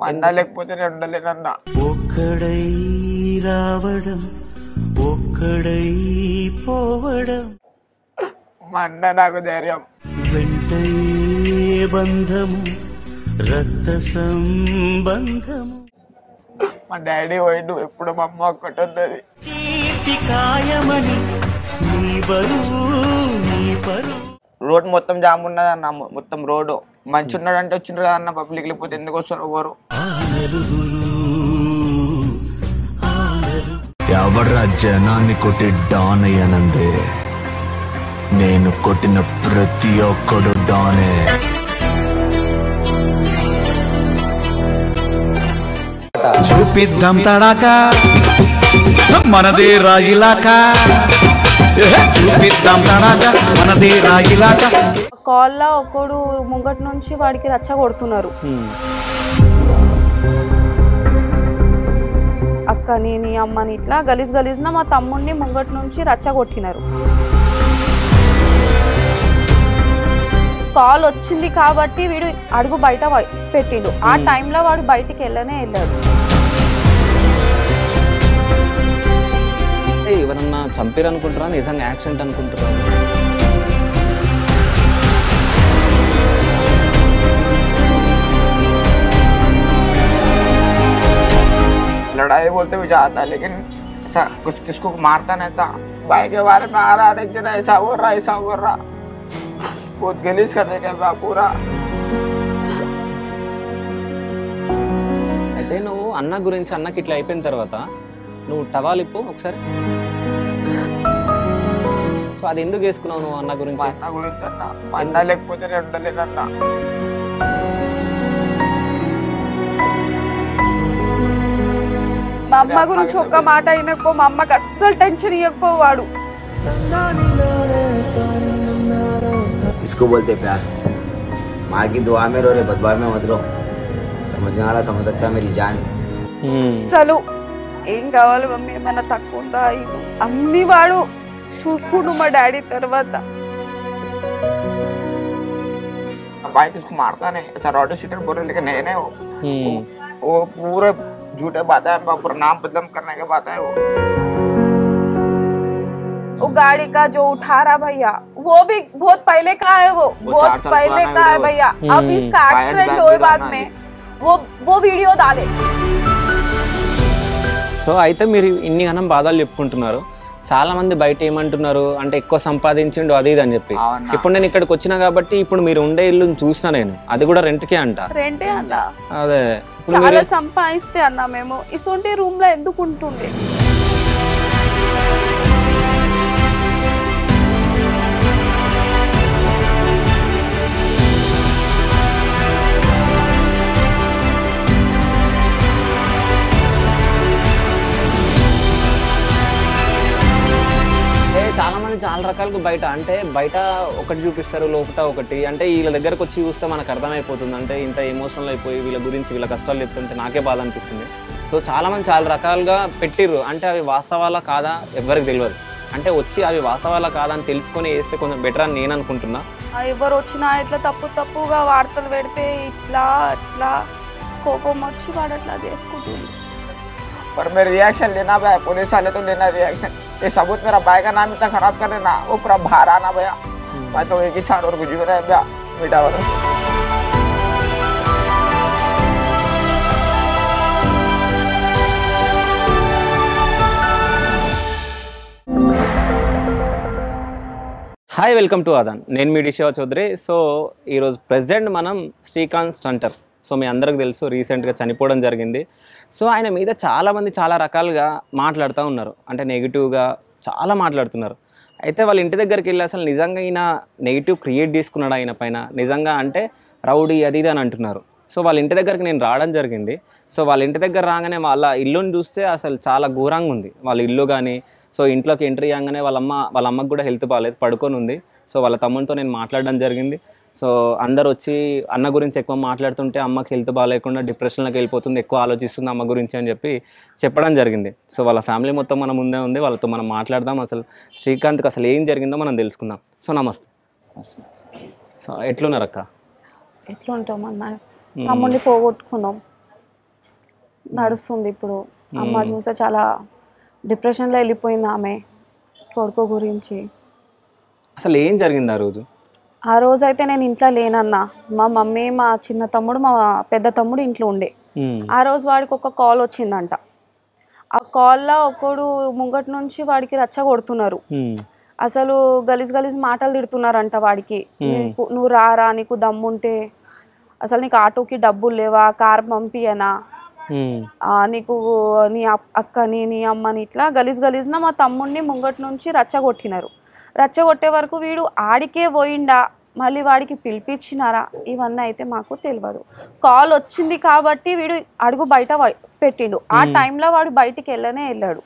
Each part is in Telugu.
అన్న లేకపోతే నేను ఉండలేనన్నా. ఒక్కడై రావడం ఒక్కడై పోవడం మా అన్న నాకు ధైర్యం. వెంటే బంధము రక్త సంబంధము. మా డాడీ పోయిండు, ఎప్పుడు మా అమ్మ ఒక్కటి ఉన్నది. రోడ్ మొత్తం జామ్ ఉన్నది అన్న, మొత్తం రోడ్డు మంచి ఉన్నాడు అంటే వచ్చిండ్రు కదా అన్న. పబ్లిక్ లేకపోతే ఎందుకు వస్తారు ఎవరు? ఎవడ్రా జనాన్ని కొట్టి డాన్ అయ్యానందే, నేను కొట్టిన ప్రతి ఒక్కడు డానే. చూపిద్దాం తడాక మనదే రాయిలాక, చూపిద్దాం తడాక మనదే రాయిలాక. కాల్లో ఒకడు ముంగటి నుంచి వాడికి రచ్చ కొడుతున్నారు. అక్కని నీ అమ్మని ఇట్లా గలీజ్ గలీజ్న మా తమ్ముడిని ముంగటి నుంచి రచ్చ కొట్టినారు. కాల్ వచ్చింది కాబట్టి వీడు అడుగు బయట పెట్టిండు. ఆ టైంలో వాడు బయటికి వెళ్ళాడు. ఎవరన్నా చంపారు అనుకుంటారా, నిజంగా యాక్సిడెంట్ అనుకుంటారా? लड़ाई बोलते हुए जाता, लेकिन ऐसा कुछ किसको मारता नहीं था. भाई के बारे में आ रहा एक जन ऐसा हो रहा बहुत गलीज कर देगा पूरा. అయితే నువ్వు అన్న గురించి, అన్నకి ఇట్లా అయిపోయిన తర్వాత నువ్వు టవాలిప్పు ఒకసారి. సో అది ఎందుకు వేసుకున్నావు నువ్వు అన్న గురించి? అన్న గురించి అన్న, అన్న లేకపోతే నేను ఉండలేనన్నా. మా అమ్మ గురించి ఒక్క మాట అయినపో మా అమ్మకి అస్సలు టెన్షన్ ఇవ్వకపోవాడు. इसको बोलते प्यार. माँ की दुआ में रो रे, बदबा में मत रो. समझने वाला समझ सकता है मेरी जान. అసలు ఏం కావాలి మమ్మీ, ఏమన్నా తక్కువ ఉందా? అన్ని వాడు చూసుకుంటూ మా డాడీ తర్వాత. भाई किसको मारता नहीं, ऐसा रोड सीटर बोल रहे, लेकिन नहीं वो पूरे झूठे बात है. पूरा नाम बदनाम करने के बात है. वो गाड़ी का जो उठा रहा भैया, वो भी बहुत पहले का है. वो बहुत पहले का है भैया. अब इसका एक्सीडेंट हुए बाद में वो वीडियो डाले. సో అయితే మీరు ఇన్ని గనం బాధలు చెప్పుకుంటున్నారు. చాలా మంది బయట ఏమంటున్నారు అంటే ఎక్కువ సంపాదించిండు అది ఇది అని చెప్పి. ఇప్పుడు నేను ఇక్కడికి వచ్చినా కాబట్టి ఇప్పుడు మీరు ఉండే ఇల్లు చూసినా నేను, అది కూడా రెంట్కే అంట. రెంటే అన్న, అదే చాలా సంపాదిస్తే అన్న మేము ఇసొంటి రూమ్ లో ఎందుకు ఉంటుండే? చాలా మంది చాలా రకాలుగా బయట అంటే బయట ఒకటి చూపిస్తారు, లోపల ఒకటి. అంటే వీళ్ళ దగ్గరకు వచ్చి చూస్తే మనకు అర్థమైపోతుంది. అంటే ఇంత ఎమోషనల్ అయిపోయి వీళ్ళ గురించి వీళ్ళ కష్టాలు చెప్తుంటే నాకే బాధ అనిపిస్తుంది. సో చాలా మంది చాలా రకాలుగా పెట్టిర్రు. అంటే అవి వాస్తవాలా కాదా ఎవరికి తెలియదు. అంటే వచ్చి అవి వాస్తవాలా కాదా అని తెలుసుకొని వేస్తే కొంచెం బెటర్ అని నేను అనుకుంటున్నా. ఎవరు వచ్చినా ఇట్లా తప్పుగా వార్తలు పెడితే ఇట్లా అట్లా కోపం వచ్చి వాడు అట్లా చేసుకుంటుంది. पर मैं रिएक्शन लेना भैया, पुलिस वाले तो लेना रिएक्शन. ये सबूत मेरा भाई का नाम इतना खराब कर देना, वो पूरा बाहर आना भैया. मैं तो एक ही चार और कुछ भी रहा है भैया बेटा वाला. Hi, welcome to Aadhan. నేను మీ శివ చౌదరి. సో ఈరోజు ప్రెజెంట్ మనం శ్రీకాంత్ స్టంటర్. సో మీ అందరికి తెలుసు, రీసెంట్గా చనిపోవడం జరిగింది. సో ఆయన మీద చాలామంది చాలా రకాలుగా మాట్లాడుతూ ఉన్నారు. అంటే నెగిటివ్గా చాలా మాట్లాడుతున్నారు. అయితే వాళ్ళ ఇంటి దగ్గరికి వెళ్ళి అసలు నిజంగా ఈయన నెగిటివ్ క్రియేట్ చేసుకున్నాడు ఆయన పైన, నిజంగా అంటే రౌడీ అది ఇది అని అంటున్నారు. సో వాళ్ళ ఇంటి దగ్గరికి నేను రావడం జరిగింది. సో వాళ్ళ ఇంటి దగ్గర రాగానే వాళ్ళ ఇల్లుని చూస్తే అసలు చాలా ఘోరంగా ఉంది వాళ్ళ ఇల్లు. కానీ సో ఇంట్లోకి ఎంట్రీ అయ్యాగానే వాళ్ళ అమ్మకు కూడా హెల్త్ బాగాలేదు, పడుకొని ఉంది. సో వాళ్ళ తమ్మునితో నేను మాట్లాడడం జరిగింది. సో అందరు వచ్చి అన్న గురించి ఎక్కువ మాట్లాడుతుంటే అమ్మకి హెల్త్ బాగాలేకుండా డిప్రెషన్లోకి వెళ్ళిపోతుంది, ఎక్కువ ఆలోచిస్తుంది అమ్మ గురించి అని చెప్పడం జరిగింది. సో వాళ్ళ ఫ్యామిలీ మొత్తం మన ముందే ఉంది, వాళ్ళతో మనం మాట్లాడదాం. అసలు శ్రీకాంత్కి అసలు ఏం జరిగిందో మనం తెలుసుకుందాం. సో నమస్తే. సో ఎట్లున్నారు అక్క? ఎట్లుంటాం అన్న, తమ్ముడిని పోగొట్టుకున్నాం. నడుస్తుంది ఇప్పుడు. అమ్మ చూస్తే చాలా డిప్రెషన్లో వెళ్ళిపోయింది ఆమె కొడుకు గురించి. అసలు ఏం జరిగింది ఆ రోజు? ఆ రోజు అయితే నేను ఇంట్లో లేనన్నా. మా మమ్మీ, మా చిన్న తమ్ముడు, మా పెద్ద తమ్ముడు ఇంట్లో ఉండే. ఆ రోజు వాడికి ఒక కాల్ వచ్చిందంట. ఆ కాల్లో ఒకడు ముంగటి నుంచి వాడికి రచ్చ కొడుతున్నారు. అసలు గలీజ్ గలీజ్ మాటలు తిడుతున్నారంట వాడికి. నువ్వు రారా, నీకు దమ్ముంటే అసలు నీకు ఆటోకి డబ్బులు లేవా, కార్ పంపియనా, నీకు నీ అక్కని నీ అమ్మని ఇట్లా గలీజ్ గలీజ్న మా తమ్ముడిని ముంగటి నుంచి రచ్చగొట్టినారు. రచ్చగొట్టే వరకు వీడు ఆడికే పోయిండా, మళ్ళీ వాడికి పిలిపించినారా, ఇవన్నీ అయితే మాకు తెలియదు. కాల్ వచ్చింది కాబట్టి వీడు అడుగు బయట పెట్టిండు. ఆ టైంలో వాడు బయటికి వెళ్ళాడు.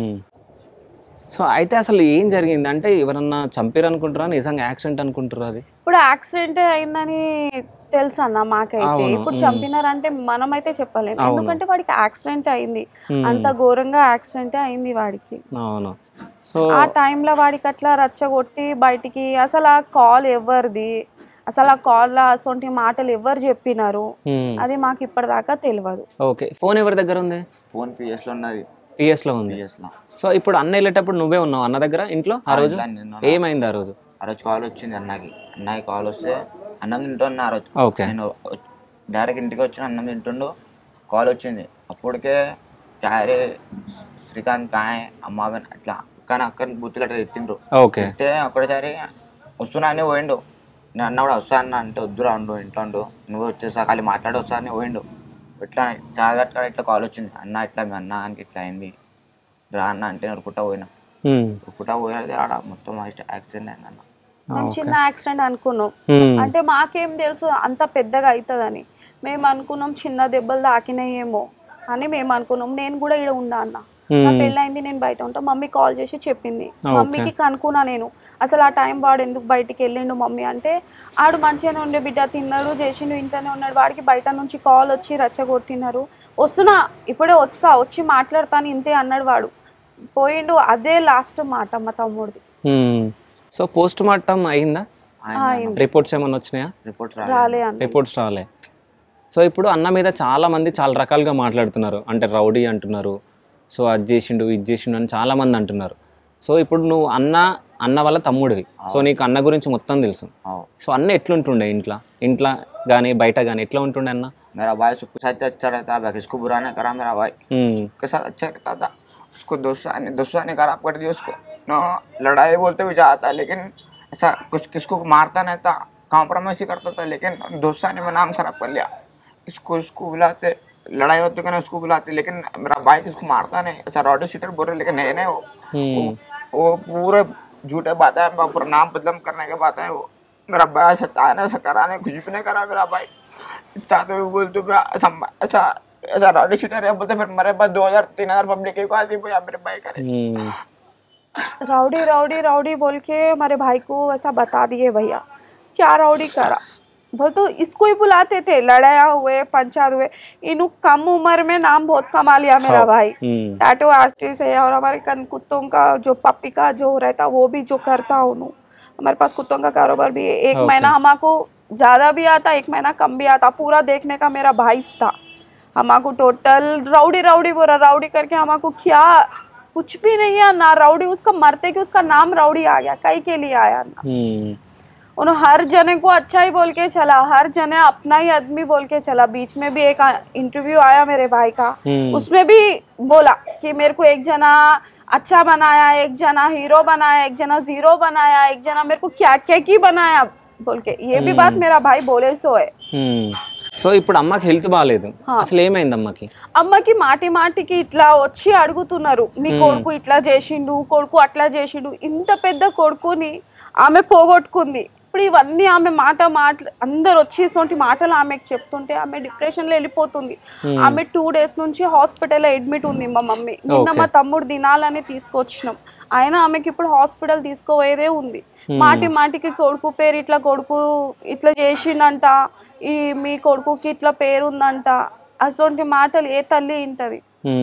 సో అయితే అసలు ఏం జరిగింది అంటే ఎవరన్నా చంపారు అనుకుంటారా, నిజంగా యాక్సిడెంట్ అనుకుంటారా? అది ఇప్పుడు యాక్సిడెంట్ అయిందని తెలుసు అన్న మాకైతే. ఇప్పుడు చంపినారంటే మనమైతే చెప్పలేము, ఎందుకంటే వాడికి యాక్సిడెంట్ అయింది, అంత ఘోరంగా యాక్సిడెంట్ అయింది వాడికి. అవును. సో ఆ టైంలో వాడికి అట్లా రచ్చగొట్టి బయటికి, అసలు ఆ కాల్ ఎవరిది, అసలు ఆ కాల్లో అసొంటి మాటలు ఎవరు చెప్పినారు, అది మాకు ఇప్పటిదాకా తెలియదు. ఓకే, ఫోన్ ఎవరి దగ్గర ఉంది? ఫోన్ PS లో ఉన్నది. PS లో ఉంది. సో ఇప్పుడు అన్న వెళ్ళేటప్పుడు నువ్వే ఉన్నావు అన్న దగ్గర ఇంట్లో ఆ రోజు? ఏమైంది ఆ రోజు? ఆ రోజు కాల్ వచ్చింది అన్నకి కాల్ వస్తే అన్నం తింటున్నా ఆ రోజు. ఓకే. నేను డైరెక్ట్ ఇంటికి వచ్చిన అన్నం తింటుండు, కాల్ వచ్చింది. అప్పటికే క్యారే శ్రీకాంత్ కాయ్ అమ్మ అట్లా కానీ అక్కడ బుత్తులు అట్లా ఎత్తిండ్రు. ఓకే. అయితే అక్కడసారి వస్తున్నా అని పోయిండు. నేను అన్న కూడా వస్తా అన్న అంటే వద్దురా ఉండు ఇంట్లో ఉండు, నువ్వు వచ్చేసా ఖాళీ మాట్లాడి వస్తా అని పోయిండు. ఇట్లా చాలా ఇట్లా కాల్ వచ్చింది, అన్న ఇట్లా మీ అన్న అని ఇట్లా అయింది రా అన్న అంటే నరుకుంటా పోయినా. నరుకుంటా పోయినది ఆడ మొత్తం యాక్సిడెంట్ అయింది అన్న. మేము చిన్న యాక్సిడెంట్ అనుకున్నాం, అంటే మాకేం తెలుసు అంత పెద్దగా అవుతుందని. మేము అనుకున్నాం చిన్న దెబ్బలు తాకినాయేమో అని మేము అనుకున్నాం. నేను కూడా ఇక్కడ ఉండా అన్న, నా పెళ్ళయింది, నేను బయట ఉంటా. మమ్మీ కాల్ చేసి చెప్పింది. మమ్మీకి కనుక్కున్నా నేను, అసలు ఆ టైం వాడు ఎందుకు బయటికి వెళ్ళిండు మమ్మీ అంటే, ఆడు మంచిగానే ఉండే బిడ్డ, తిన్నాడు చేసిండు ఇంట్లోనే ఉన్నాడు, వాడికి బయట నుంచి కాల్ వచ్చి రచ్చగొట్టినారు, వస్తున్నా ఇప్పుడే వచ్చి మాట్లాడతాను ఇంతే అన్నాడు. వాడు పోయిండు. అదే లాస్ట్ మాట మా తమ్ముడిది. సో పోస్ట్ మార్టం అయిందా? రిపోర్ట్స్ ఏమన్నా వచ్చినాయా? రిపోర్ట్స్ రాలే. సో ఇప్పుడు అన్న మీద చాలా మంది చాలా రకాలుగా మాట్లాడుతున్నారు, అంటే రౌడీ అంటున్నారు, సో అది చేసిండు ఇది చేసిండు అని చాలా మంది అంటున్నారు. సో ఇప్పుడు నువ్వు అన్న వాళ్ళ తమ్ముడివి, సో నీకు అన్న గురించి మొత్తం తెలుసు. సో అన్న ఎట్లుంటుండే ఇంట్లో కానీ బయట కానీ ఎట్లా ఉంటుండే అన్న? मेरा भाई सबके साथ अच्छा रहता है, किसको बुरा नहीं करा मेरा भाई, उसके साथ अच्छा रहता था. उसको दोस्तों ने खराब कर दिया उसको. लड़ाई बोलते भी जाता, लेकिन ऐसा कुछ किसको मारता नहीं था, कॉम्प्रोमाइज ही करता था. लेकिन दोस्तों ने नाम खराब कर लिया. इसको बुलाते, लड़ाई होती है उसको बुलाते, लेकिन मेरा भाई किसको मारता नहीं. ऐसा रॉडी शीटर बोल रहे, लेकिन नहीं वो पूरे झूठे बात है, पूरा नाम बदनाम करने के बात है. वो मेरा भाई सताने से कराने कुछ भी नहीं करा मेरा भाई. चाहते हुए बोलते ऐसा रॉडी शीटर है बोलते, फिर मेरे पास 2000-3000 पब्लिक की आती भैया मेरे भाई करे. राउडी राउडी राउडी बोल के हमारे भाई को ऐसा बता दिए भैया, क्या राउडी करा बोल. तो इसको ही बुलाते थे, लड़ाया हुए पंचायत हुए. इन कम उम्र में नाम बहुत कमा लिया मेरा भाई. टैटू आर्टिस्ट है, और हमारे कुत्तों का जो पप्पी का जो रहता वो भी जो करता हूँ. हमारे पास कुत्तों का कारोबार भी है. एक महीना हमको ज़्यादा भी आता, एक महीना कम भी आता. पूरा देखने का मेरा भाई था. हमको टोटल राउडी राउडी बोला, राउडी करके हमको क्या कुछ भी नहीं है ना. राउडी उसका मरते कि उसका नाम राउडी आ गया, कई के लिए आया ना. उन्होंने हर जने को अच्छा ही बोल के चला, हर जने अपना ही आदमी बोल के चला. बीच में भी एक इंटरव्यू आया मेरे भाई का, उसमें भी बोला कि मेरे को एक जना अच्छा बनाया, एक जना हीरो बनाया, एक जना जीरो बनाया, एक जना मेरे को क्या क्या की बनाया बोल के. ये भी बात मेरा भाई बोले सो है. సో ఇప్పుడు అమ్మకి హెల్త్ బాగాలేదు, అసలు ఏమైంది అమ్మకి? అమ్మకి మాటికి ఇట్లా వచ్చి అడుగుతున్నారు, మీ కొడుకు ఇట్లా చేసిండు, కొడుకు అట్లా చేసిండు. ఇంత పెద్ద కొడుకుని ఆమె పోగొట్టుకుంది. ఇప్పుడు ఇవన్నీ ఆమె అందరు వచ్చి ఇటువంటి మాటలు ఆమెకు చెప్తుంటే ఆమె డిప్రెషన్లో వెళ్ళిపోతుంది. ఆమె 2 days నుంచి హాస్పిటల్లో అడ్మిట్ ఉంది మా మమ్మీ. నిన్న మా తమ్ముడు దినాలని తీసుకొచ్చినాం, అయినా ఆమెకి ఇప్పుడు హాస్పిటల్ తీసుకోవేదే ఉంది. మాటికి కొడుకు పేరు కొడుకు ఇట్లా చేసిండంట, ఈ మీ కొడుకుకి ఇట్లా పేరుందంట, అటువంటి మాటలు ఏ తల్లి వింటది.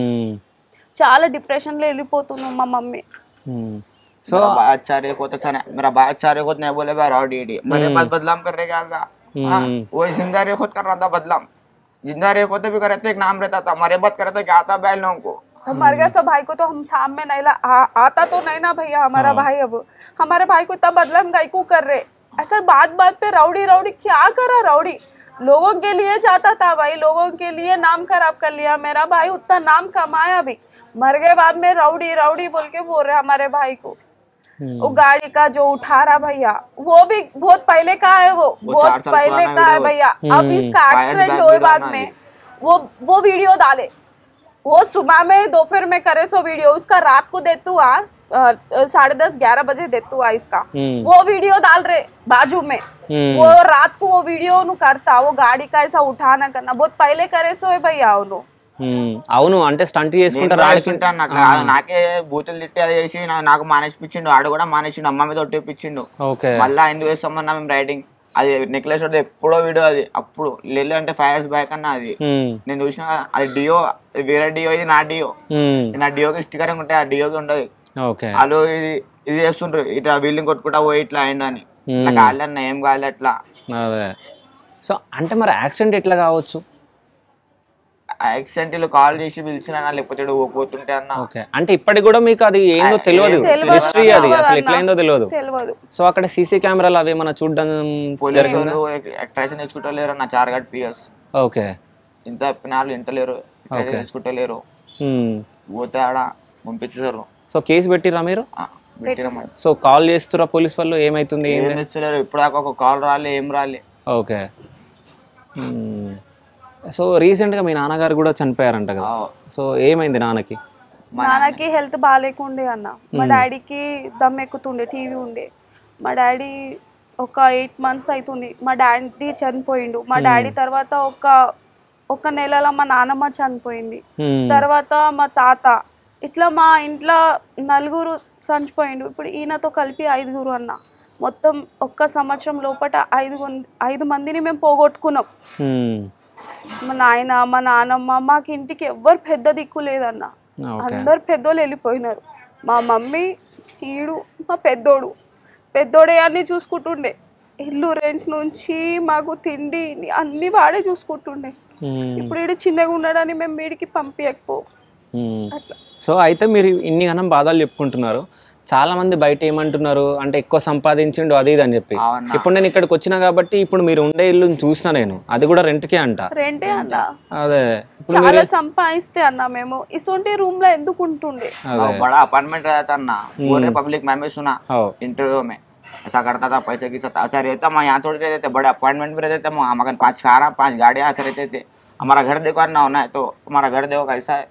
చాలా డిప్రెషన్లో వెళ్ళిపోతున్నాం మా మమ్మీ. मेरा भाई अच्छा रे को तो मेरा भाई अच्छा रे को नहीं बोले भाई रॉडी मेरे पास बदनाम कर रहे क्या था. वो जिंदा रे खुद कर रहा था बदनाम. जिंदा रहे को तो भी करते एक नाम रहता था, मरे बात करते क्या आता बैल लोगों को। मर गया सो भाई को तो हम सामने नहीं आता तो नहीं ना भैया हमारा भाई। अब हमारे भाई को इतना बदनाम गाय को कर रहे, ऐसा बात बात पे राउडी राउडी क्या करा राउडी? लोगों के लिए चाहता था भाई, लोगों के लिए नाम खराब कर लिया। मेरा भाई उतना नाम कमाया भी, मर गए बाद में राउडी राउडी बोल के बोल रहे हमारे भाई को। वो गाड़ी का जो उठा रहा भैया वो भी बहुत पहले का है, वो बहुत पहले का है भैया। अब इसका एक्सीडेंट हुए बाद में वो वीडियो डाले, वो सुबह में दोपहर में करे सो वीडियो, उसका रात को देतू 10:30-11 बजे देतू इसका वो वीडियो डाल रहे बाजू में। वो रात को वो वीडियो नु करता, वो गाड़ी का ऐसा उठाना करना बहुत पहले करे सो है भैया అవును। అవును అంటే స్టంట్ చేసుకుంటారు నాకే బూతులు తిట్టి అది చేసి నాకు మానేసిపించిండు, ఆడు కూడా మానేసిండు, అమ్మ మీద ఒట్టిపించిండు। మళ్ళా ఎందుకు వేస్తామన్నా మేము రైడింగ్ అది నెక్లెస్ ఎప్పుడో వీడియో అది, అప్పుడు లెల్లు అంటే 5 years బ్యాక్ అన్న అది నేను చూసిన। అది డియో వేరే డియో, ఇది నా డియో, నా డియోకి స్టిక్కరింగ్ ఉంటాయి, ఆ డియోకి ఉండదు। వాళ్ళు ఇది చేస్తుండ్రు ఇట్లా వీళ్ళని కొట్టుకుంటా పోయి ఇట్లా అయిందని, ఇట్లా కాలేదన్న ఏం కాలే అట్లా। సో అంటే మరి యాక్సిడెంట్ ఎట్లా కావచ్చు? యాక్సిడెంట్ కాల్ చేసి పిలిచినా లేకపోతే పోతుంటే అన్న। అంటే ఇప్పటికి కూడా మీకు అది ఏందో తెలియదు, హిస్టరీ అది అసలు ఎట్లా అయిందో తెలియదు। సో అక్కడ సీసీ కెమెరాలు అవి ఏమైనా చూడడం పోలీసులు ట్రేషన్ తెచ్చుకుంటలేరు అన్న, చార్గట్ పిఎస్ ఇంత చెప్పినారు ఇంత లేరు, ట్రేషన్ తెచ్చుకుంటలేరు, పోతే ఆడ పంపించారు। సో కేసు పెట్టిరా మీరు? సో కాల్ చేస్తురా పోలీస్ వాళ్ళు, ఏమైతుంది ఏం తెచ్చలేరు ఇప్పుడు దాకా, ఒక కాల్ రాలే ఏం రాలే। ఓకే సో రీసెంట్ గా మీ నాన్నగారు కూడా చనిపోయారంట కదా, సో ఏమైంది నాన్నకి? నాన్నకి హెల్త్ బాగాలేకుండే అన్న, మా డాడీకి దమ్ ఎక్కుతుండే, టీవీ ఉండే। మా డాడీ ఒక 8 months అవుతుంది మా డాడీ చనిపోయిండు। మా డాడీ తర్వాత ఒక నెలలో మా నాన్నమ్మ చనిపోయింది, తర్వాత మా తాత, ఇట్లా మా ఇంట్లో 4 చనిపోయిండు। ఇప్పుడు ఈయనతో కలిపి 5 అన్న, మొత్తం ఒక్క సంవత్సరం లోపల 5 మందిని మేము పోగొట్టుకున్నాం। మా నాయన మా నాన్నమ్మ, మాకు ఇంటికి ఎవ్వరు పెద్ద దిక్కు లేదన్న, అందరు పెద్దోళ్ళు వెళ్ళిపోయినారు। మా మమ్మీ ఈడు మా పెద్దోడే అన్ని చూసుకుంటుండే, ఇల్లు రెంట్ నుంచి మాకు తిండి అన్ని వాడే చూసుకుంటుండే। ఇప్పుడు ఈడు చిన్నగా ఉన్నాడని మేము వీడికి పంపించకపో అట్లా। సో అయితే మీరు ఇన్ని గణం బాధలు చెప్పుకుంటున్నారు, చాలా మంది బయట ఏమంటున్నారు అంటే ఎక్కువ సంపాదించిండు అది ఇది అని చెప్పి। ఇప్పుడు నేను ఇక్కడికి వచ్చినా కాబట్టి ఇప్పుడు మీరు ఉండే ఇల్లు చూసినా నేను, అది కూడా రెంట్కే అంట। రెంటే అన్న, అదే చాలా సంపాదిస్తే అన్న మేము ఇసొంటి రూమ్ లో ఎందుకు ఉంటుండే। बड़ा अपार्टमेंट रहता ना, पूरे पब्लिक में भी सुना इंटरव्यू में ऐसा करता था, पैसे की ऐसा रहता। मैं यहाँ थोड़ी रहते थे, बड़े अपार्टमेंट में रहते थे, मगर 5 कारें 5 गाड़ियाँ ऐसे रहते थे। हमारा घर देखो ना होना है तो हमारा घर देखो कैसा है।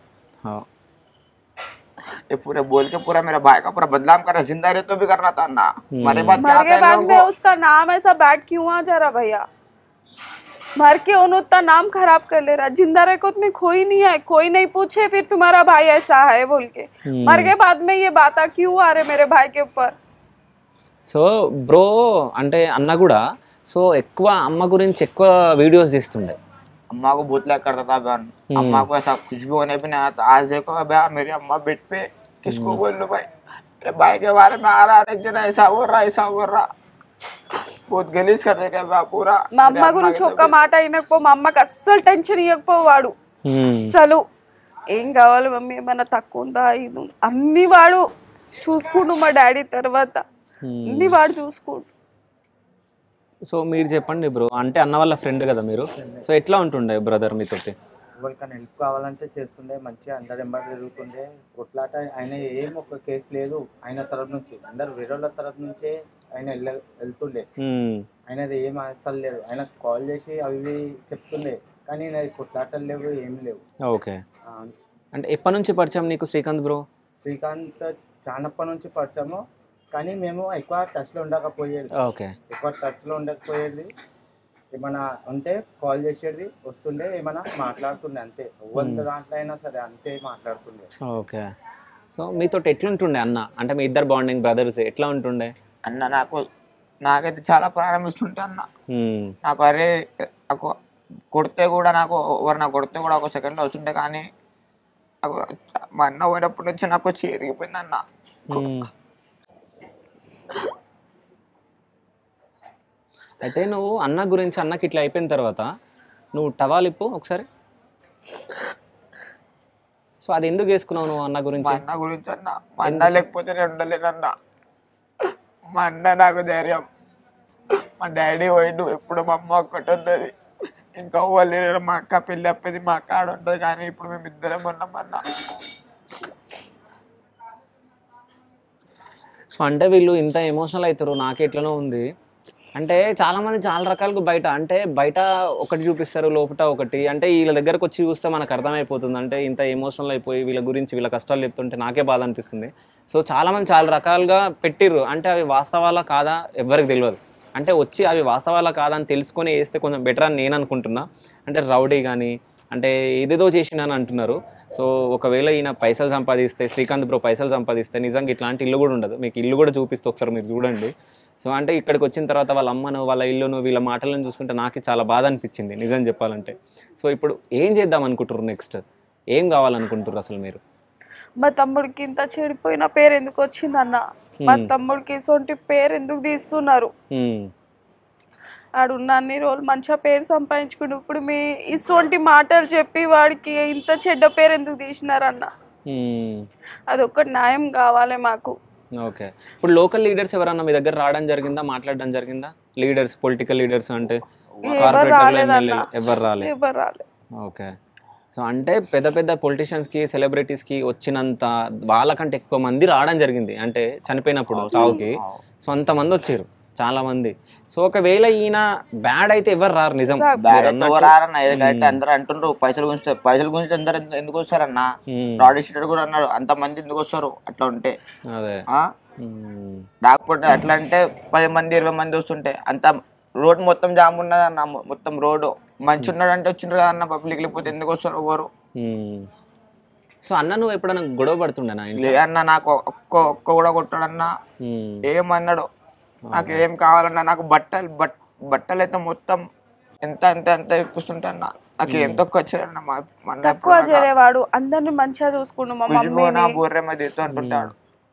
ये पूरे बोल के पूरा मेरा भाई का पूरा बदनाम कर रहा, जिंदा रहे तो भी करना था ना, मरे बाद में उसका नाम ऐसा बैड क्यों आ जा रहा भैया? मर के उन्होंने उतना नाम खराब कर ले रहा, जिंदा रहे को उसमें कोई नहीं है, कोई नहीं पूछे फिर तुम्हारा भाई ऐसा है बोल के, मर के बाद में ये बात क्यों आ रहे मेरे भाई के ऊपर? సో బ్రో అంటే అన్న కూడా సో ఎక్కువ అమ్మ గురించి ఎక్కువ వీడియోస్ తీస్తుండే। अम्मा को बहुत लाइक करता था बहन, अम्मा को ऐसा कुछ भी होने भी नहीं आता। आज देखो भैया मेरी अम्मा बेड पे, किसको बोल लो भाई, मेरे भाई के बारे में आ रहा है जना ऐसा हो रहा, बहुत गलीज कर देते हैं पूरा। మా అమ్మ గురించి ఒక్క మాట అయినపో మా అమ్మకి అస్సలు టెన్షన్ ఇవ్వకపోవాడు, అసలు ఏం కావాలి మమ్మీ ఏమైనా తక్కువ ఉందా ఇది అన్ని వాడు చూసుకుంటూ, మా డాడీ తర్వాత అన్ని వాడు చూసుకుంటూ। సో మీరు చెప్పండి బ్రో, అంటే అన్న వాళ్ళ ఫ్రెండ్ కదా మీరు, సో ఎట్లా ఉంటుండే బ్రదర్ మీతోటి? ఎవరికైనా హెల్ప్ కావాలంటే చేస్తుండే, మంచిగా అందరు ఎంబడి తిరుగుతుండే, కొట్లాట ఆయన ఏం ఒక కేసు లేదు ఆయన తరఫు నుంచి, అందరు వేరేళ్ళ తరఫు నుంచే ఆయన వెళ్తుండే, ఆయనది ఏం అసలు లేదు। ఆయన కాల్ చేసి అవి చెప్తుండే కానీ అది కొట్లాటలు లేవు ఏం లేవు। ఓకే అంటే ఎప్పటి నుంచి పరిచయం నీకు శ్రీకాంత్ బ్రో? శ్రీకాంత్ చానప్పటి నుంచి పరిచయము, కానీ మేము ఎక్కువ టచ్లో ఉండకపోయేది, ఎక్కువ టచ్లో ఉండకపోయేది। ఏమైనా ఉంటే కాల్ చేసేది, వస్తుండే ఏమైనా మాట్లాడుతుండే అంతే, 100 దాంట్లో అయినా సరే అంతే మాట్లాడుతుండే। ఓకే సో మీతో ఎట్లుంటుండే అన్న, అంటే మీ ఇద్దరు బాండింగ్ బ్రదర్స్ ఎట్లా ఉంటుండే? అన్న నాకైతే చాలా ప్రారంభిస్తుంటే అన్న, నాకు అరే నాకు కొడితే కూడా, నాకు ఎవరన్నా కొడితే కూడా ఒక సెకండ్లో వస్తుంటే, కానీ నాకు మా అన్న పోయినప్పటి నుంచి నాకు చేరిగిపోయింది అన్న। అయితే నువ్వు అన్న గురించి అన్నకి ఇట్లా అయిపోయిన తర్వాత నువ్వు టవాల్ ఇప్పు ఒకసారి. సో అది ఎందుకు వేసుకున్నావు నువ్వు అన్న గురించి? మా అన్న గురించి అన్న, మా అన్న లేకపోతే నేను ఉండలేనన్నా. మా అన్న నాకు ధైర్యం. మా డాడీ పోయిండు, ఎప్పుడు మా అమ్మ ఒక్కటి ఉంటుంది, ఇంకా వాళ్ళు మా అక్క పెళ్ళి అప్పది మా అక్క ఆడ ఉంటుంది, కానీ ఇప్పుడు మేము ఇద్దరం ఉన్నాం అన్న. సో అంటే వీళ్ళు ఇంత ఎమోషనల్ అవుతారు, నాకే ఎట్లనో ఉంది. అంటే చాలామంది చాలా రకాలుగా బయట ఒకటి చూపిస్తారు, లోపల ఒకటి. అంటే వీళ్ళ దగ్గరకు వచ్చి చూస్తే మనకు అర్థమైపోతుంది. అంటే ఇంత ఎమోషనల్ అయిపోయి వీళ్ళ గురించి వీళ్ళ కష్టాలు చెప్తుంటే నాకే బాధ అనిపిస్తుంది. సో చాలామంది చాలా రకాలుగా పెట్టిర్రు. అంటే అవి వాస్తవాలా కాదా ఎవరికి తెలియదు. అంటే వచ్చి అవి వాస్తవాలా కాదా అని తెలుసుకొని వేస్తే కొంచెం బెటర్ అని నేను అనుకుంటున్నా. అంటే రౌడీ కానీ అంటే ఏదేదో చేసిండని అంటున్నారు. సో ఒకవేళ ఈయన పైసలు సంపాదిస్తే, శ్రీకాంత్ బ్రో పైసలు సంపాదిస్తే నిజంగా ఇట్లాంటి ఇల్లు కూడా ఉండదు. మీకు ఇల్లు కూడా చూపిస్తే ఒకసారి మీరు చూడండి. సో అంటే ఇక్కడికి వచ్చిన తర్వాత వాళ్ళ అమ్మను, వాళ్ళ ఇల్లును, వీళ్ళ మాటలను చూస్తుంటే నాకు చాలా బాధ అనిపించింది నిజం చెప్పాలంటే. సో ఇప్పుడు ఏం చేద్దాం అనుకుంటున్నారు? నెక్స్ట్ ఏం కావాలనుకుంటున్నారు అసలు మీరు? మా తమ్ముడికి ఇంత చెడిపోయిన పేరు ఎందుకు వచ్చిందన్న? మా తమ్ముడికి ఇసొంటి పేరు ఎందుకు తీస్తున్నారు? ఆడున్న అన్ని రోజులు మంచిగా పేరు సంపాదించుకుంటూ ఇప్పుడు మీ ఇసొంటి మాటలు చెప్పి వాడికి ఇంత చెడ్డ పేరు ఎందుకు తీసినారన్న? అదొక్కటి న్యాయం కావాలి మాకు. ఓకే, ఇప్పుడు లోకల్ లీడర్స్ ఎవరన్నా మీ దగ్గర రావడం జరిగిందా, మాట్లాడడం జరిగిందా? లీడర్స్, పొలిటికల్ లీడర్స్ అంటే కార్పొరేటర్లు, ఎమ్మెల్యేలు ఎవరు రాలేదు. ఓకే, సో అంటే పెద్ద పెద్ద పొలిటీషియన్స్కి, సెలబ్రిటీస్కి వచ్చినంత వాళ్ళకంటే ఎక్కువ మంది రావడం జరిగింది. అంటే చనిపోయినప్పుడు చావుకి సో అంతమంది వచ్చారు చాలా మంది. సో ఒకవేళ ఈయన బ్యాడ్ అయితే ఎవరు రారు. నిజం అందరూ అంటుండ్రు పైసలు గురించి అందరు ఎందుకు వస్తారన్న? రాడేష్ కూడా అన్నాడు, అంత మంది ఎందుకు వస్తారు అట్లా ఉంటే? అదే రాకపోతే అట్లా అంటే 10 మంది 20 మంది వస్తుంటే అంత రోడ్ మొత్తం జామ్ ఉన్నదన్న. మొత్తం రోడ్డు మంచి ఉన్నాడు అంటే వచ్చిండ్రు కదా అన్న పబ్లిక్, లేకపోతే ఎందుకు వస్తారు ఎవరు? సో అన్న నువ్వు ఎప్పుడన్నా గొడవ పడుతుండేనా? అన్న నాకు ఒక్క కూడా కొట్టాడన్నా. ఏమన్నాడు, నాకు ఏం కావాలన్నా, నాకు బట్టలు అయితే మొత్తం ఎంత ఎంత ఎంత ఇప్పిస్తుంటా అన్న. నాకు ఏం తక్కువ వచ్చాడన్న. తక్కువ చేయవాడు, అందరిని మంచిగా చూసుకుంటూ బుర్రె మీద అంటుంటాడు.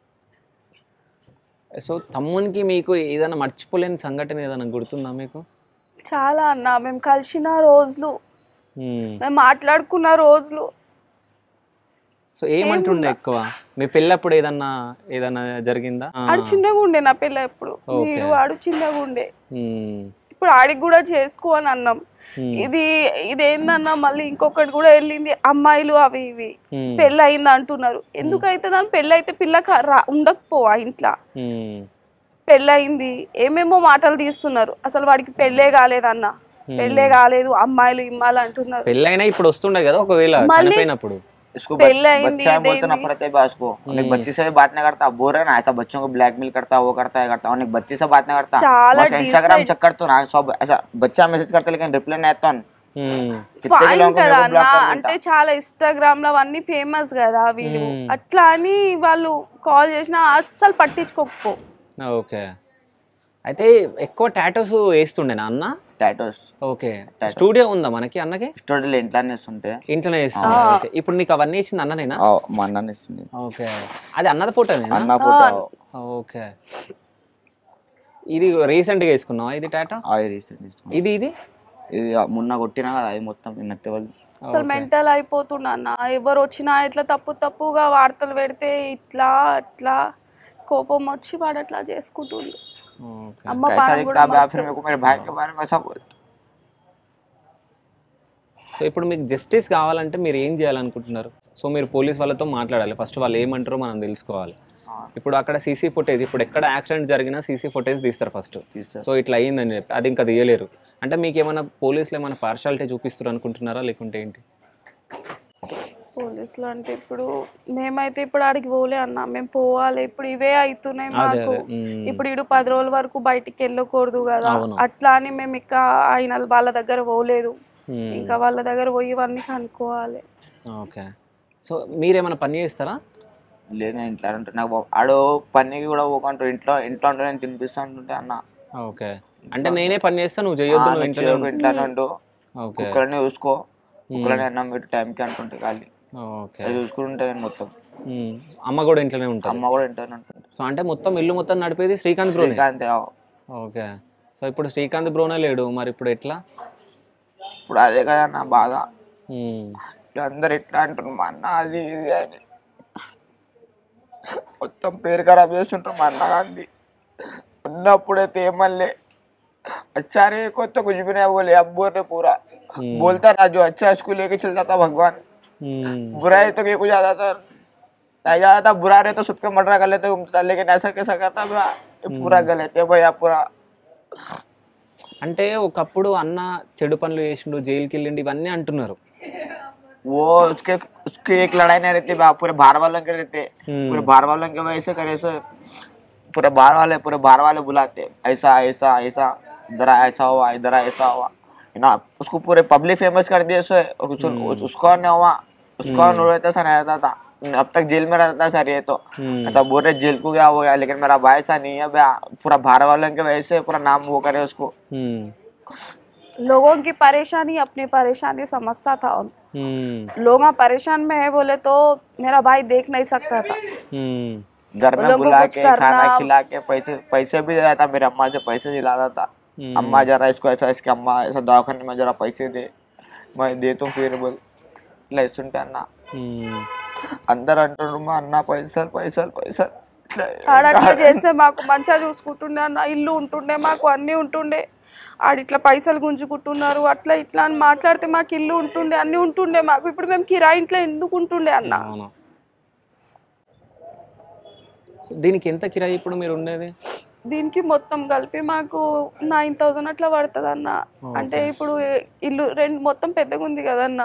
సో తమ్మునికి మీకు ఏదైనా మర్చిపోలేని సంఘటన ఏదైనా గుర్తుందా మీకు? చాలా అన్న, మేము కలిసిన రోజులు, మేము మాట్లాడుకున్న రోజులు. సో ఏమంటుండే ఎక్కువ? మీ పెళ్ళప్పుడు ఏదన్నా జరిగిందా? ఆడు చిన్నగా ఉండే, నా పెళ్ళ ఎప్పుడు మీరు ఆడు చిన్నగా ఉండే. ఇప్పుడు ఆడికి కూడా చేసుకో అని అన్నాం. ఇదేందన్నా మళ్ళీ ఇంకొకటి కూడా వెళ్ళింది, అమ్మాయిలు అవి ఇవి పెళ్ళి అయింది అంటున్నారు. ఎందుకైతే దాని పెళ్ళి అయితే పిల్ల ఉండకపోవా ఇంట్లో? పెళ్ళి అయింది ఏమేమో మాటలు తీస్తున్నారు. అసలు వాడికి పెళ్ళే కాలేదన్న, పెళ్ళే కాలేదు, అమ్మాయిలు ఇమ్మాయిలు అంటున్నారు. పెళ్ళైనా ఇప్పుడు వస్తుండే కదా ఒకవేళ చనిపోయినప్పుడు. इसको बच्चा है बोलते नफरत है बस को। उन्हें बच्ची से बात नहीं करता, बोल रहे ना ऐसा बच्चों को ब्लैकमेल करता, वो करता है करता, उन्हें बच्ची से बात नहीं करता, बस इंस्टाग्राम चक्कर तो ना सब ऐसा बच्चा मैसेज करता लेकिन रिप्लाई नहीं आता। అంటే చాలా ఇన్స్టాగ్రామ్ లో అవన్నీ ఫేమస్ కదా వీళ్ళు, అట్లా అని వాళ్ళు కాల్ చేసినా అస్సలు పట్టించుకోకపో. ఓకే, అయితే ఎక్కువ టాటూస్ వేస్తుండేనా అన్న? టాటూస్. ఓకే, స్టూడియో ఉందా మనకి అన్నకి? స్టూడియోలో ఇంట్లోనే వేస్తుంటే. ఇప్పుడు నీకు అవన్నీ ఇచ్చింది అన్ననేనా? మా అన్న ఇస్తుంది. ఓకే, అది అన్నది ఫోటోనేనా? అన్న ఫోటో. ఓకే, ఇది రీసెంట్ గా వేసుకున్నావా ఇది టాటూ? ఇది ఇది ఇది మొన్న కొట్టినా కదా, అది మొత్తం అసలు మెంటల్ అయిపోతున్నా అన్న. ఎవరు వచ్చినా ఇట్లా తప్పుగా వార్తలు పెడితే ఇట్లా అట్లా కోపం వచ్చి వాడు అట్లా చేసుకుంటుండు. అమ్మ సో ఇప్పుడు మీకు జస్టిస్ కావాలంటే మీరు ఏం చేయాలనుకుంటున్నారు? సో మీరు పోలీస్ వాళ్ళతో మాట్లాడాలి ఫస్ట్, వాళ్ళు ఏమంటారో మనం తెలుసుకోవాలి. ఇప్పుడు అక్కడ సీసీ ఫుటేజ్, ఇప్పుడు ఎక్కడ యాక్సిడెంట్ జరిగినా సీసీ ఫుటేజ్ తీస్తారు ఫస్ట్. సో ఇట్లా అయ్యిందని చెప్పి అది ఇంకా తీయలేరు అంటే మీకు ఏమైనా పోలీసులు ఏమైనా పార్షాలిటీ చూపిస్తారు అనుకుంటున్నారా లేకుంటే ఏంటి? పోలీసులు అంటే ఇప్పుడు మేమైతే ఇప్పుడు ఆడికి పోలే అన్న, మేము పోవాలి. ఇప్పుడు ఇవే అవుతున్నాయి మాకు. ఇప్పుడు ఇడు 10 రోజుల వరకు బయటికి వెళ్ళకూడదు కదా, అట్లా అని మేము ఇక ఆయన వాళ్ళ దగ్గర పోలేదు. ఇంకా వాళ్ళ దగ్గర పోయి ఇవన్నీ కనుక్కోవాలి. ఓకే, సో మీరేమైనా పని చేస్తారా? లేదు, నేను ఇంట్లో ఉంటే నాకు ఆడు పనికి కూడా పోకుంటారు, ఇంట్లో ఉంటే నేను తినిపిస్తా ఉంటుంటే అన్న. ఓకే, అంటే నేనే పని చేస్తా, నువ్వు చేయొద్దు, నువ్వు ఇంట్లోనే ఉండు, కుక్కలని చూసుకో, కుక్కలని అన్నం పెట్టి టైంకి అనుకుంటే ఖాళీ చూసుకుంటే నేను మొత్తం. అమ్మ కూడా ఇంట్లోనే ఉంటుంది? అమ్మ కూడా ఇంట్లోనే ఉంటుంది. సో అంటే మొత్తం ఇల్లు మొత్తం నడిపేది శ్రీకాంత్ బ్రోనే? ఓకే, సో ఇప్పుడు శ్రీకాంత్ బ్రోనే లేడు, మరి ఇప్పుడు ఎట్లా? ఇప్పుడు అదే కదా నా బాధ. ఉమ్. అందరు ఎట్లా అంటున్నారు మా అన్న అది ఇది అని, మొత్తం పేరు ఖరాబ్ చేస్తుంటారు మా అన్న గాంధీ. ఉన్నప్పుడైతే ఏమల్లే अच्छा रे को तो कुछ भी नहीं बोले, अब बोल रहे पूरा बोलता ना जो अच्छा स्कूल लेके चल जाता भगवान, बुरा है तो ये कुछ ज्यादा था बुरा रहे तो सबके मर्डर कर लेते घूमता, लेकिन ऐसा कैसा करता भैया, ये पूरा गलत है भैया पूरा. అంటే ఒకప్పుడు అన్న చెడు పనులు చేసిండు, జైలుకి వెళ్ళిండు ఇవన్నీ అంటున్నారు. वो उसके एक लड़ाई नहीं रहती भैया, पूरे बाहर वालों के रहते, पूरे बाहर वालों के वजह से करे, सो पूरे बाहर वाले बुलाते ऐसा ऐसा ऐसा, इधर ऐसा हुआ इधर ऐसा हुआ ना, उसको पूरे पब्लिक फेमस कर दिए सो. उसको नहीं हुआ, उसको रहता सा नहीं रहता था, अब तक जेल में रहता सर. ये तो ऐसा बोल रहे जेल को क्या हो गया, लेकिन मेरा भाई ऐसा नहीं है भैया, पूरा बाहर वालों के वजह से पूरा नाम वो करे उसको. लोगों की परेशानी अपनी परेशानी समझता था. लोग परेशान में है बोले तो मेरा भाई देख नहीं सकता था. घर में बुला के खाना खिला के पैसे भी देता था, मेरी अम्मा से पैसे दिलाता था. अम्मा जरा इसको ऐसा, इसके अम्मा ऐसा दवाखाने में जरा पैसे दे, मैं दे तो फिर बोल లేస్తుంటే అన్న అందరు అంటున్నారు మా అన్న పైసలు పైసలు పైసలు ఆడట్లా చేస్తే మాకు మంచిగా చూసుకుంటుండే అన్న, ఇల్లు ఉంటుండే మాకు అన్నీ ఉంటుండే, ఆడిట్లా పైసలు గుంజుకుంటున్నారు అట్లా ఇట్లా అని మాట్లాడితే మాకు ఇల్లు ఉంటుండే అన్నీ ఉంటుండే మాకు. ఇప్పుడు మేము కిరాయి ఇంట్లో ఎందుకు ఉంటుండే అన్న? దీనికి ఎంత కిరాయి ఇప్పుడు మీరు ఉండేది? దీనికి మొత్తం కలిపి మాకు 9,000 అట్లా పడుతుంది అన్న. అంటే ఇప్పుడు ఇల్లు రెండు మొత్తం పెద్దగా ఉంది కదన్న,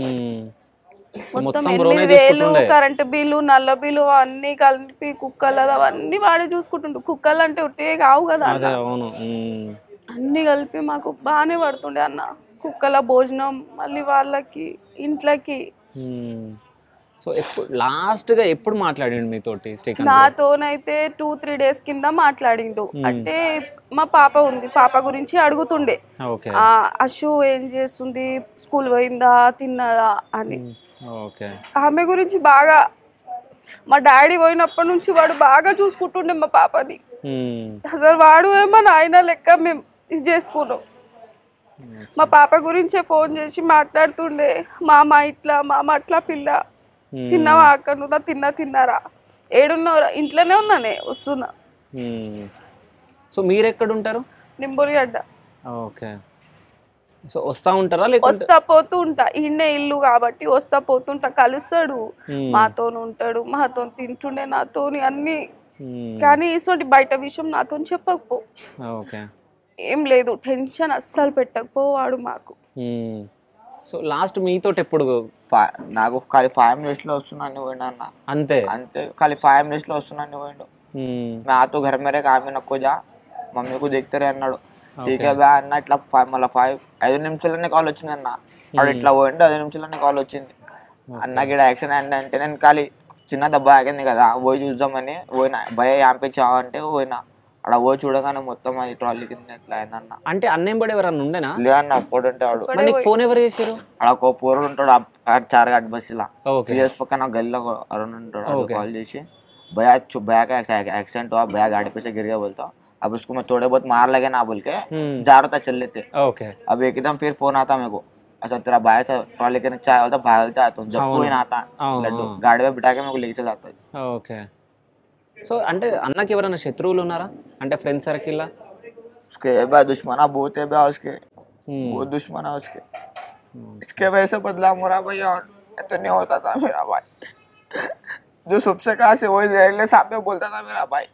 మొత్తం 8,000 కరెంట్ బిల్లు నల్ల బిల్లు అన్ని కలిపి, కుక్కలు అవన్నీ వాడే చూసుకుంటుండు. కుక్కలు అంటే ఉట్టే కావు కదా అన్న, అన్ని కలిపి మాకు బాగానే పడుతుండే అన్న. కుక్కల భోజనం మళ్ళీ వాళ్ళకి ఇంట్లోకి. సో ఎప్పుడు లాస్ట్గా ఎప్పుడు మాట్లాడిండు మీతోటి శ్రీకాంత్? నాతోనైతే 2-3 డేస్ కింద మాట్లాడిండు. అంటే మా పాప ఉంది, పాప గురించి అడుగుతుండే, అశు ఏం చేస్తుంది, స్కూల్ పోయిందా తిన్నదా అని. ఆమె గురించి బాగా, మా డాడీ పోయినప్పటి నుంచి వాడు బాగా చూసుకుంటుండే మా పాపని. అసలు వాడు ఏమో నాయన లెక్క మేము ఇది చేసుకున్నాం. మా పాప గురించే ఫోన్ చేసి మాట్లాడుతుండే, మామ ఇట్లా మామ అట్లా పిల్ల తిన్నావా అక్క, నువ్వు తిన్నారా, ఏడున్నావురా, ఇంట్లోనే ఉన్నానే వస్తున్నా. సో మీరు ఎక్కడ ఉంటారు? నింబూరిగడ్డ. ఓకే. సో వస్తా ఉంటారా? వస్తా పోతూ ఉంటా, ఈయనే ఇల్లు కాబట్టి వస్తా పోతుంటా, కలుస్తాడు, మాతో ఉంటాడు, మాతో తింటుండే నాతోని అన్ని. కానీ ఇటువంటి బయట విషయం నాతో చెప్పకపో, ఏం లేదు టెన్షన్ అస్సలు పెట్టకపోవాడు మాకు. సో లాస్ట్ మీతో ఎప్పుడు? నాకు ఖాళీ 5 minutes లో వస్తున్నాను పోయినా అన్న, అంతే అంతే, ఖాళీ 5 minutes లో వస్తున్నాను పోయిండు. मैं आ तो घर में रहे, काम में नको जा, మమ్మీ को देखते रहे అన్నాడు. టీకే బా అన్న ఇట్లా మళ్ళీ 5 నిమిషాలనే కాల్ వచ్చింది అన్న. వాడు ఇట్లా పోయిండు, 5 నిమిషాలనే కాల్ వచ్చింది. అన్నకి ఇక్కడ యాక్సిడెంట్ అంటే నేను ఖాళీ చిన్న దెబ్బ ఆగింది కదా, పోయి చూద్దామని పోయినా. భయ యాంపే చావు అంటే పోయినా, అక్కడ పోయి చూడగానే మొత్తం అది ట్రాలీ కింద ఎట్లా అయిందన్న. అంటే అన్నేం పడి ఎవరన్నా ఉండేనా? లేదన్న, అప్పుడు ఉంటాడు. ఫోన్ ఎవరు చేశారు? అక్కడ ఒక పోరుడు ఉంటాడు చార్ఘాట్ బస్సులా, పక్కన గల్లీలో అరుణ్ ఉంటాడు. कॉल చేసి भैया भैया का एक्सीडेंट हुआ, भैया गाड़ी पे से गिर गया बोलता. अब उसको मैं थोड़े बहुत मार लगे ना बोल के जा रहा था, चल लेते. अब एकदम फिर फोन आता मेरे को, अच्छा तेरा भाई से ट्रॉली के चाय होता भागता है, तो जब कोई ना आता लड्डू गाड़ी में बिठा के मेरे को लेके चला जाता है. ఓకే. సో అంటే అన్నకి ఎవరైనా శత్రువులు ఉన్నారా, అంటే ఫ్రెండ్ సర్కిల్ లా? उसके बा दुश्मना बहुत है, बा उसके बहुत दुश्मन है उसके. इसके वजह से बदनाम हो रहा भैया, तो नहीं होता था मेरा भाई. जो सबसे कहा से वही जहरीले सामने बोलता था मेरा भाई.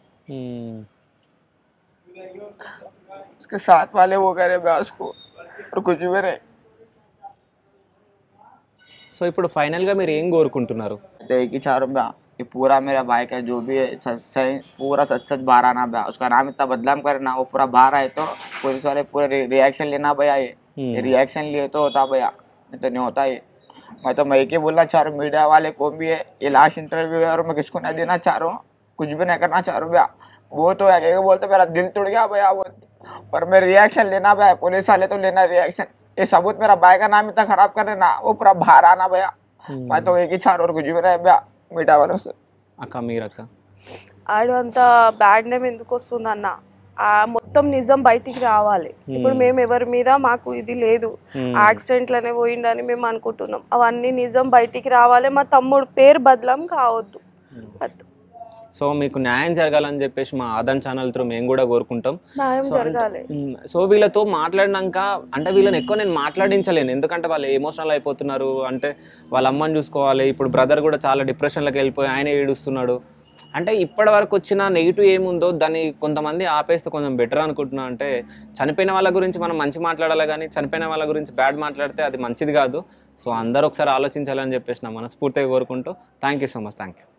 उसके साथ वाले वो करे बा उसको, और कुछ भी नहीं. సో ఇప్పుడు ఫైనల్ గా మీరు ఏం కోరుకుంటున్నారు? तो एक ही चारों बा, ये पूरा मेरा भाई का जो भी है सही पूरा सच बाहर आना बा. उसका नाम इतना बदनाम करना, वो पूरा बाहर आए तो पुलिस वाले पूरे रिएक्शन लेना भैया. ये रिएक्शन लिए तो होता भैया, नहीं तो नहीं होता ये. मैं तो मैं ही बोलना चाह रहा हूँ मीडिया वाले को भी है, ये लास्ट इंटरव्यू है और मैं किसको नहीं देना चाह रहा हूँ, कुछ भी नहीं करना चाह रहा हूँ भैया. वो तो है बोलते मेरा दिल टूट गया भैया वो, पर मैं रिएक्शन लेना भैया. पुलिस वाले तो लेना रिएक्शन, ये सबूत मेरा भाई का नाम इतना खराब कर रहे ना, वो पूरा बाहर आना भैया. मैं तो एक ही चाह रहा हूँ, कुछ भी नहीं भैया मीडिया वालों से. అక్క మీరక్క ఆడు అంత బ్యాడ్ నేమ్ ఎందుకు వస్తుందన్న? మొత్తం నిజం బయటికి రావాలి. ఇప్పుడు మేము ఎవరి మీద మాకు ఇది లేదు, యాక్సిడెంట్లనే పోయిందని మేము అనుకుంటున్నాం. అవన్నీ నిజం బయటికి రావాలి. మా తమ్ముడు పేరు బదలం కావద్దు. సో మీకు న్యాయం జరగాలని చెప్పేసి మా ఆదన్ ఛానల్ త్రూ మేము కూడా కోరుకుంటాం. న్యాయం జరగాలి. సో వీళ్ళతో మాట్లాడినాక అంటే వీళ్ళని ఎక్కువ నేను మాట్లాడించలేను, ఎందుకంటే వాళ్ళు ఎమోషనల్ అయిపోతున్నారు. అంటే వాళ్ళ అమ్మని చూసుకోవాలి. ఇప్పుడు బ్రదర్ కూడా చాలా డిప్రెషన్లోకి వెళ్ళిపోయి ఆయన ఏడుస్తున్నాడు. అంటే ఇప్పటి వరకు వచ్చిన నెగిటివ్ ఏముందో దాన్ని కొంతమంది ఆపేస్తే కొంచెం బెటర్ అనుకుంటున్నా. అంటే చనిపోయిన వాళ్ళ గురించి మనం మంచి మాట్లాడాలి, కానీ చనిపోయిన వాళ్ళ గురించి బ్యాడ్ మాట్లాడితే అది మంచిది కాదు. సో అందరూ ఒకసారి ఆలోచించాలని చెప్పేసి నా మనస్ఫూర్తిగా కోరుకుంటూ thank you so much. Thank you.